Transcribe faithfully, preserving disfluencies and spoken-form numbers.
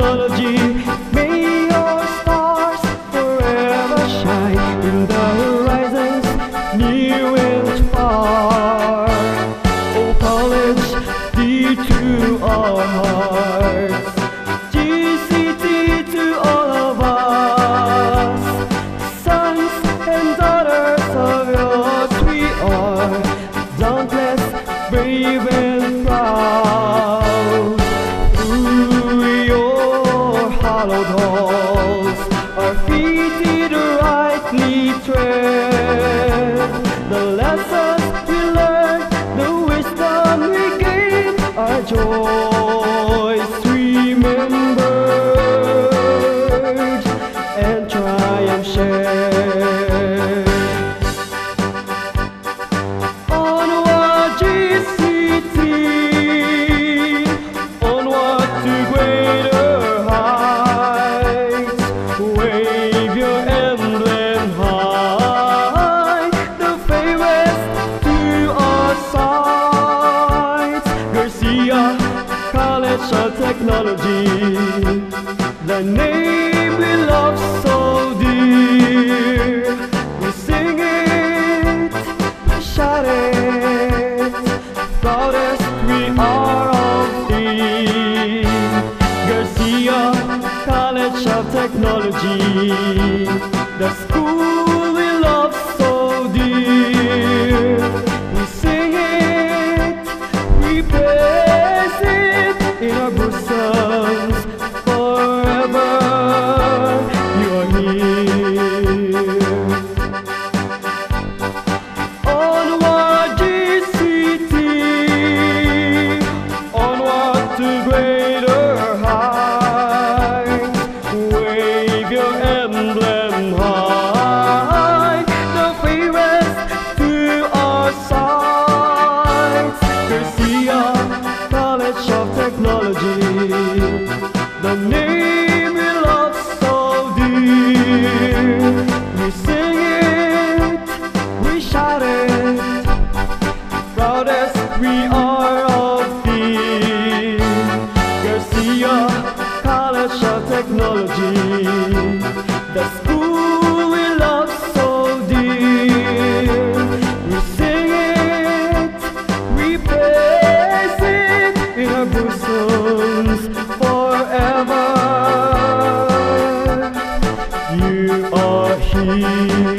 Technology. May your stars forever shine in the horizons near and far. Oh, college, dear to our hearts, G C T to all of us, sons and daughters of yours we are, dauntless, brave and proud. Through your hallowed halls, our feet did rightly tread the lessons we learned, the wisdom we gained, our joys remembered and triumph shared. Onward G C T, onward to greater heights, wave your emblem high, the fairest to our sights. Garcia College of Technology, the name we love so dear. We sing it, we shout it, proudest we are of thee. Garcia College of Technology, the school we love so dear. We sing it, we praise it in our bosoms forever. You are here. Onward G C T, onward to greater heights, wave your emblem high, the fairest to our sights. Garcia College of Technology, the name we love so dear. We sing it, we shout it, proudest we are of thee. Garcia College of Technology, the school we love so dear. We sing it, we praise it in our bosoms forever. You are here.